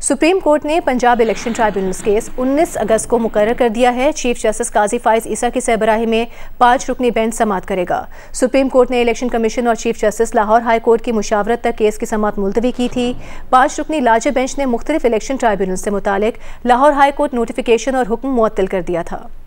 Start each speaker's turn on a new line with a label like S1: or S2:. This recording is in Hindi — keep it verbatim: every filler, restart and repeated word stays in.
S1: सुप्रीम कोर्ट ने पंजाब इलेक्शन ट्राइब्यूनल्स केस उन्नीस अगस्त को मुकर्रर कर दिया है। चीफ जस्टिस काजी फाइज ईसा की सरबराही में पांच रुकनी बेंच समाअत करेगा। सुप्रीम कोर्ट ने इलेक्शन कमीशन और chief justice Lahore high court की मुशावरत तक केस की समाअत मुलतवी की थी। पांच रुकनी लार्जर बेंच ने मुख्तलिफ इलेक्शन ट्राइब्यूनल से मुतालिक लाहौर हाई कोर्ट नोटिफिकेशन और हुक्म मुअत्तल कर दिया था।